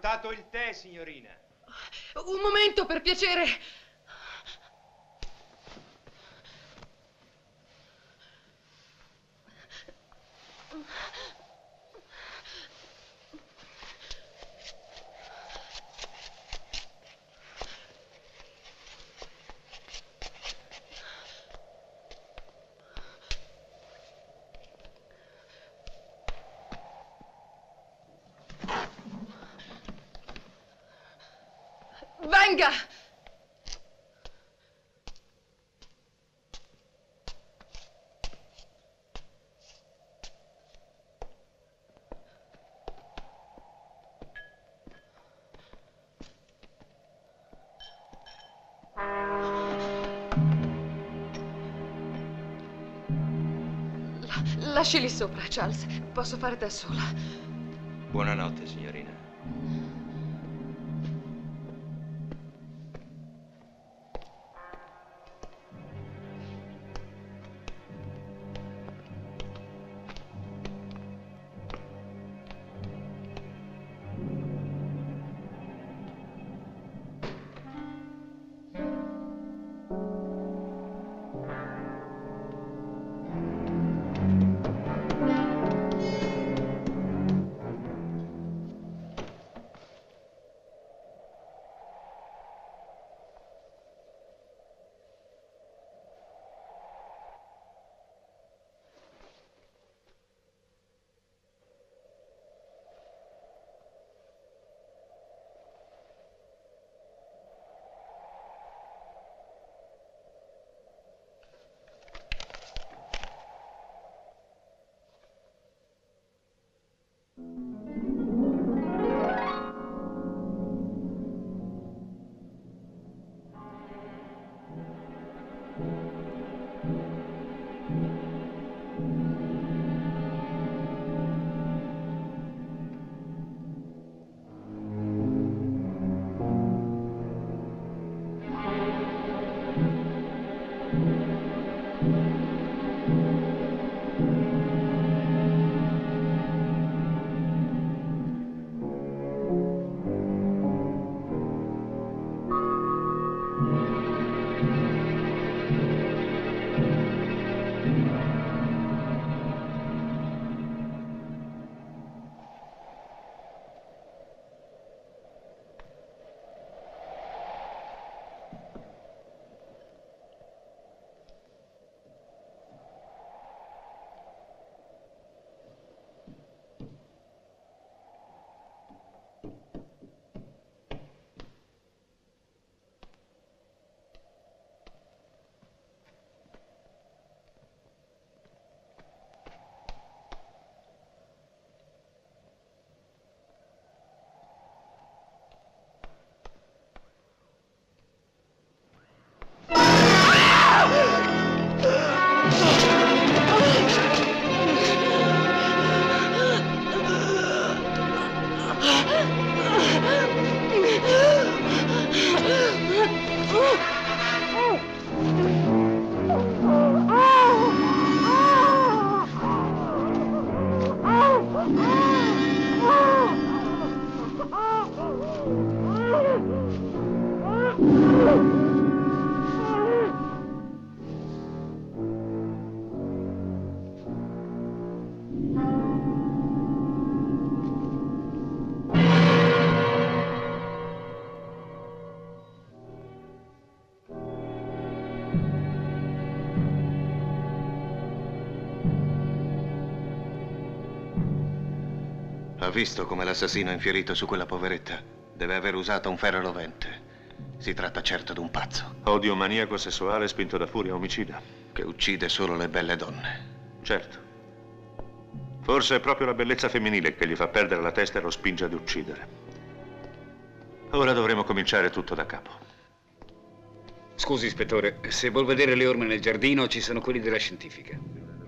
portato il tè, signorina. Un momento, per piacere. Venga! La- lasci lì sopra, Charles. Posso fare da sola. Buonanotte, signorina. Ha visto come l'assassino ha infierito su quella poveretta? Deve aver usato un ferro rovente. Si tratta certo di un pazzo. Odio maniaco sessuale spinto da furia omicida. Che uccide solo le belle donne. Certo. Forse è proprio la bellezza femminile che gli fa perdere la testa e lo spinge ad uccidere. Ora dovremo cominciare tutto da capo. Scusi, ispettore, se vuol vedere le orme nel giardino, ci sono quelli della scientifica.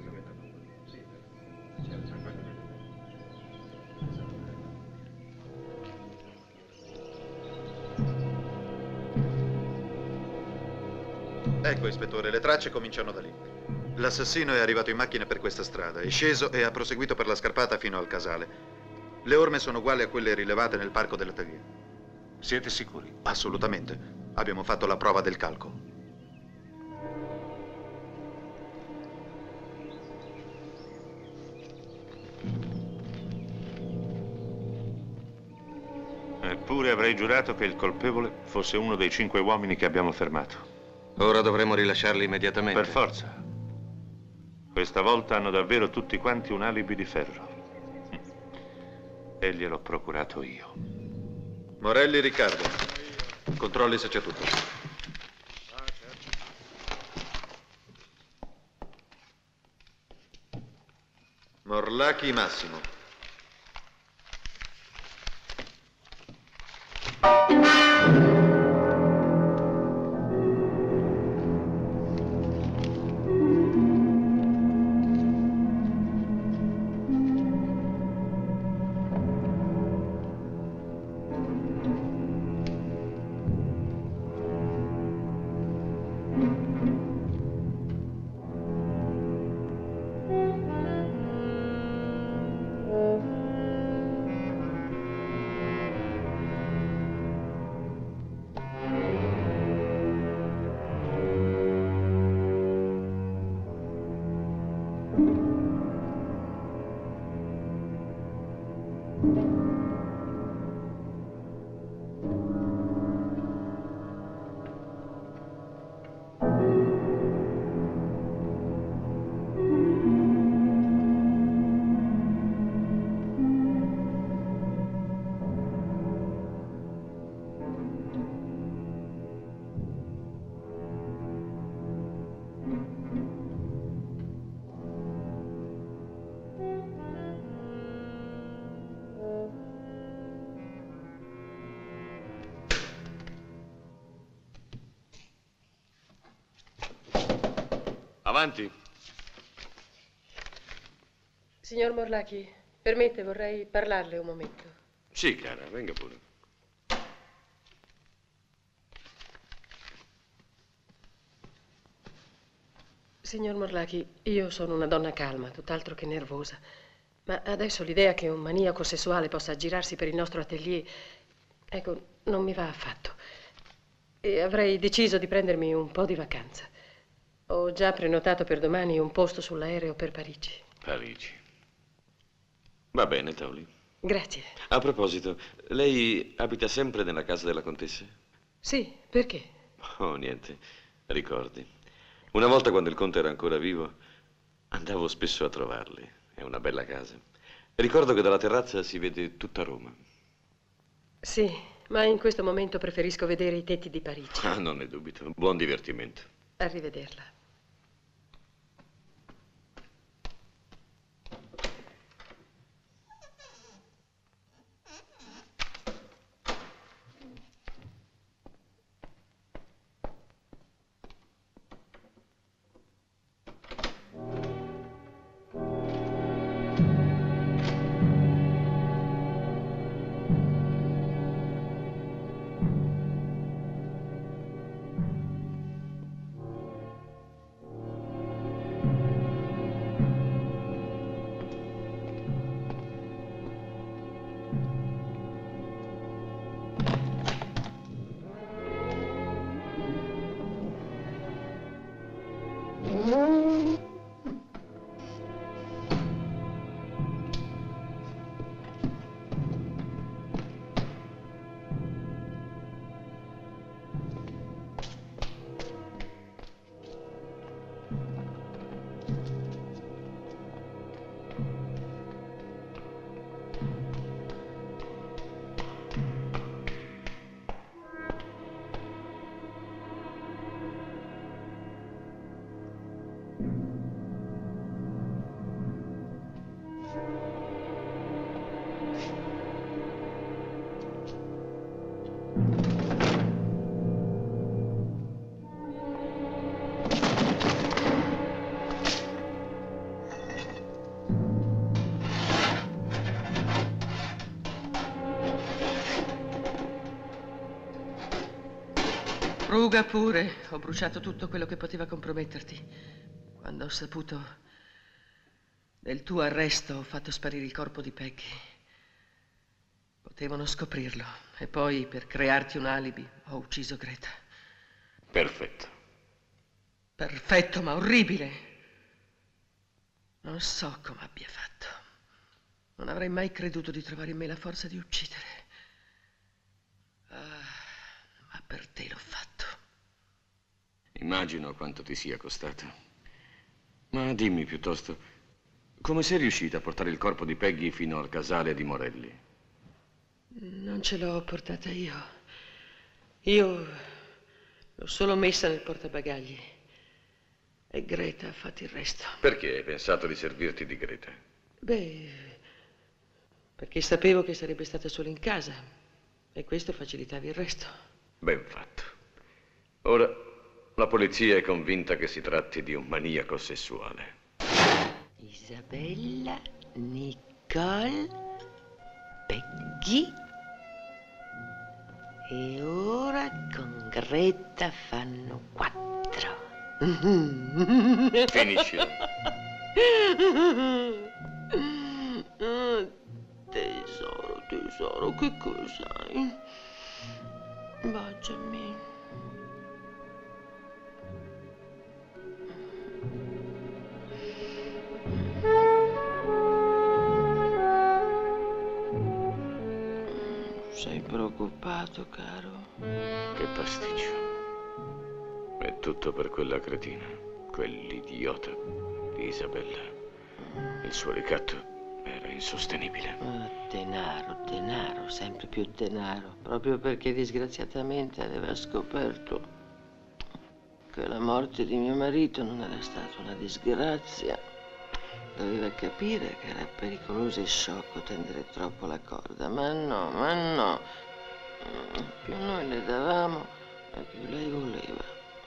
Ecco, ispettore, le tracce cominciano da lì. L'assassino è arrivato in macchina per questa strada, è sceso e ha proseguito per la scarpata fino al casale. Le orme sono uguali a quelle rilevate nel parco dell'Atelier. Siete sicuri? Assolutamente. Abbiamo fatto la prova del calco. Eppure avrei giurato che il colpevole fosse uno dei cinque uomini che abbiamo fermato. Ora dovremo rilasciarli immediatamente. Per forza. Questa volta hanno davvero tutti quanti un alibi di ferro. E gliel'ho procurato io. Morelli Riccardo. Controlli se c'è tutto. Morlacchi Massimo. Avanti. Signor Morlacchi, permette, vorrei parlarle un momento. Sì, cara, venga pure. Signor Morlacchi, io sono una donna calma, tutt'altro che nervosa. Ma adesso l'idea che un maniaco sessuale possa aggirarsi per il nostro atelier, ecco, non mi va affatto. E avrei deciso di prendermi un po' di vacanza. Ho già prenotato per domani un posto sull'aereo per Parigi. Parigi. Va bene, Tauli. Grazie. A proposito, lei abita sempre nella casa della contessa? Sì, perché? Oh, niente. Ricordi. Una volta, quando il conte era ancora vivo, andavo spesso a trovarli. È una bella casa. Ricordo che dalla terrazza si vede tutta Roma. Sì, ma in questo momento preferisco vedere i tetti di Parigi. Ah, non ne dubito. Buon divertimento. Arrivederla. Ruga pure, ho bruciato tutto quello che poteva comprometterti. Quando ho saputo del tuo arresto, ho fatto sparire il corpo di Peggy. Potevano scoprirlo e poi, per crearti un alibi, ho ucciso Greta. Perfetto. Perfetto, ma orribile. Non so come abbia fatto. Non avrei mai creduto di trovare in me la forza di uccidere. Ah, ma per te l'ho fatto. Immagino quanto ti sia costato. Ma dimmi piuttosto, come sei riuscita a portare il corpo di Peggy fino al casale di Morelli? Non ce l'ho portata io. Io l'ho solo messa nel portabagagli. E Greta ha fatto il resto. Perché hai pensato di servirti di Greta? Beh, perché sapevo che sarebbe stata sola in casa. E questo facilitava il resto. Ben fatto. Ora, la polizia è convinta che si tratti di un maniaco sessuale. Isabella, Nicole, Peggy. E ora con Greta fanno quattro. Finiscila. Oh, tesoro, tesoro, che cos'hai? Baciami. Sei preoccupato, caro? Che pasticcio. È tutto per quella cretina, quell'idiota di Isabella. Il suo ricatto era insostenibile. Oh, denaro, denaro, sempre più denaro. Proprio perché disgraziatamente aveva scoperto che la morte di mio marito non era stata una disgrazia. Doveva capire che era pericoloso e sciocco tendere troppo la corda. Ma no, ma no. Più noi le davamo e più lei voleva.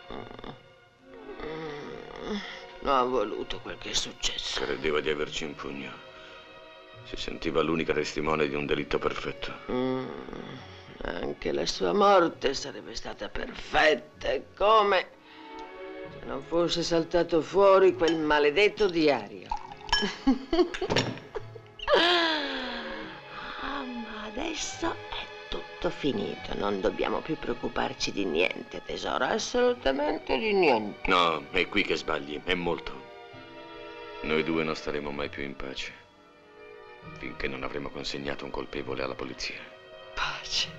Non ha voluto quel che è successo. Credeva di averci in pugno. Si sentiva l'unica testimone di un delitto perfetto. Mm, anche la sua morte sarebbe stata perfetta. E come se non fosse saltato fuori quel maledetto diario. Ah, ma adesso è tutto finito. Non dobbiamo più preoccuparci di niente, tesoro. Assolutamente di niente. No, è qui che sbagli, è molto. Noi due non staremo mai più in pace finché non avremo consegnato un colpevole alla polizia. Pace.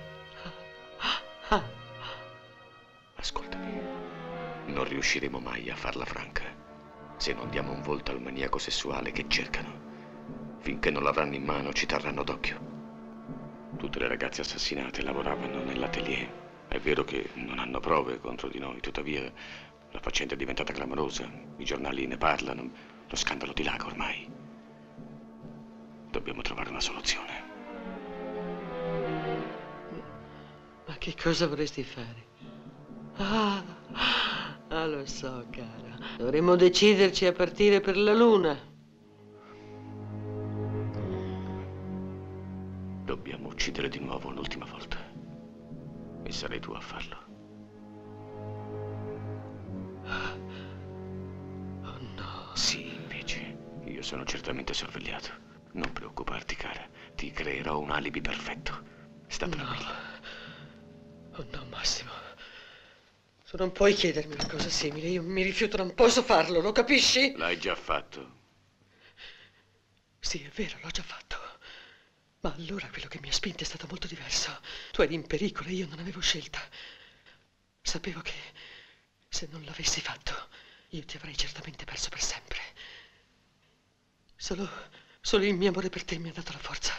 Ascoltami, non riusciremo mai a farla franca se non diamo un volto al maniaco sessuale che cercano. Finché non l'avranno in mano ci terranno d'occhio. Tutte le ragazze assassinate lavoravano nell'atelier. È vero che non hanno prove contro di noi, tuttavia la faccenda è diventata clamorosa. I giornali ne parlano, lo scandalo dilaga ormai. Dobbiamo trovare una soluzione. Ma che cosa vorresti fare? Ah, ah, lo so, cara. Dovremmo deciderci a partire per la Luna. Dobbiamo uccidere di nuovo l'ultima volta. E sarai tu a farlo. Oh no. Sì, invece. Io sono certamente sorvegliato. Non preoccuparti, cara. Ti creerò un alibi perfetto. Sta tranquilla. No. Oh no, Massimo. Tu non puoi chiedermi una cosa simile. Io mi rifiuto, non posso farlo, lo capisci? L'hai già fatto. Sì, è vero, l'ho già fatto. Ma allora quello che mi ha spinto è stato molto diverso. Tu eri in pericolo e io non avevo scelta. Sapevo che se non l'avessi fatto, io ti avrei certamente perso per sempre. Solo, solo il mio amore per te mi ha dato la forza.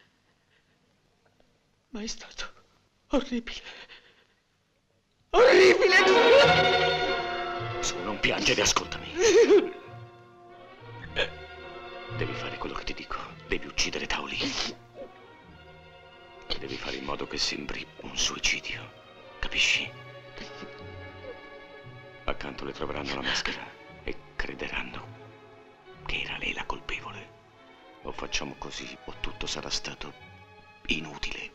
Ma è stato orribile. Orribile! Su, non piangere, ascoltami. Devi fare quello che ti dico. Devi uccidere Tauli. E devi fare in modo che sembri un suicidio. Capisci? Accanto le troveranno la maschera e crederanno che era lei la colpevole. O facciamo così o tutto sarà stato inutile.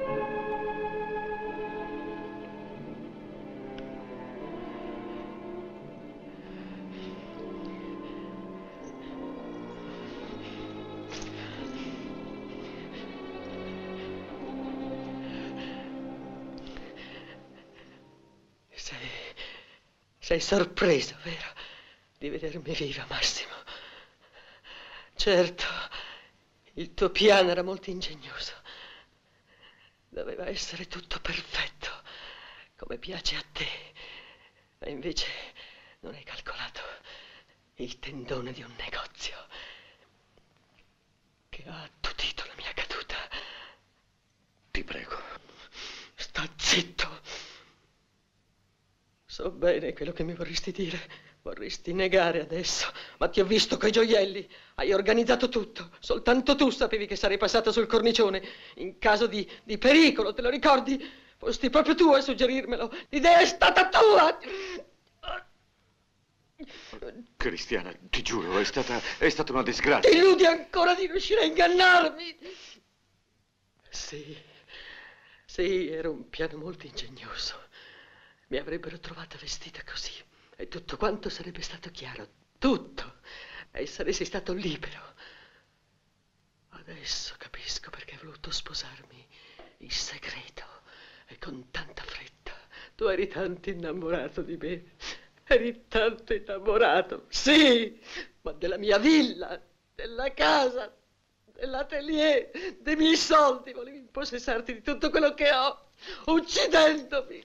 Sei sorpreso, vero, di vedermi viva, Massimo? Certo, il tuo piano era molto ingegnoso. Doveva essere tutto perfetto, come piace a te. E invece non hai calcolato il tendone di un negozio che ha attutito la mia caduta. Ti prego. Sta zitto. So bene quello che mi vorresti dire, vorresti negare adesso, ma ti ho visto coi gioielli, hai organizzato tutto, soltanto tu sapevi che sarei passata sul cornicione, in caso di, di pericolo, te lo ricordi? Fosti proprio tu a suggerirmelo, l'idea è stata tua! Cristiana, ti giuro, è stata, è stata una disgrazia. Ti illudi ancora di riuscire a ingannarmi? Sì, sì, era un piano molto ingegnoso. Mi avrebbero trovata vestita così e tutto quanto sarebbe stato chiaro, tutto, e saresti stato libero. Adesso capisco perché hai voluto sposarmi in segreto e con tanta fretta. Tu eri tanto innamorato di me, eri tanto innamorato, sì, ma della mia villa, della casa, dell'atelier, dei miei soldi, volevi impossessarti di tutto quello che ho, uccidendomi.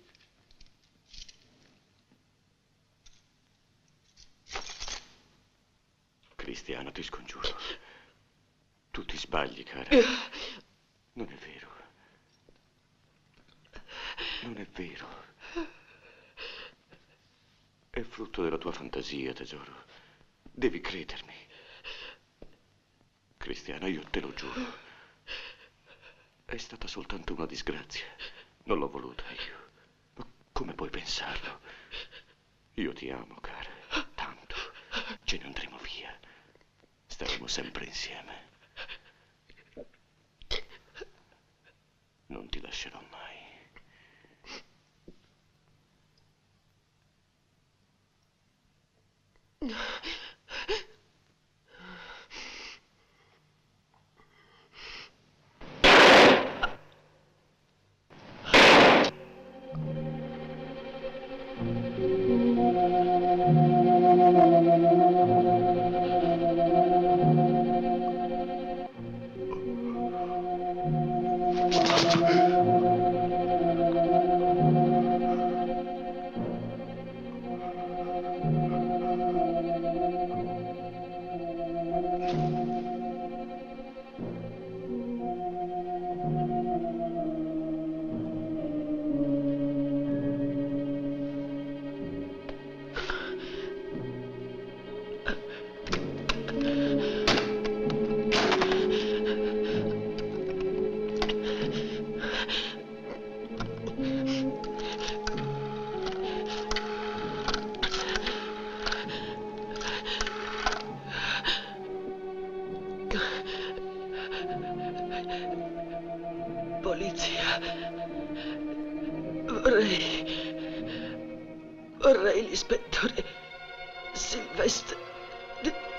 Cristiana, ti scongiuro. Tu ti sbagli, cara. Non è vero. Non è vero. È frutto della tua fantasia, tesoro. Devi credermi. Cristiana, io te lo giuro. È stata soltanto una disgrazia. Non l'ho voluta io. Ma come puoi pensarlo? Io ti amo, cara. Tanto. Ce ne andremo via. Staremo sempre insieme. Non ti lascerò mai. Polizia. Vorrei... Vorrei l'ispettore Silvestre...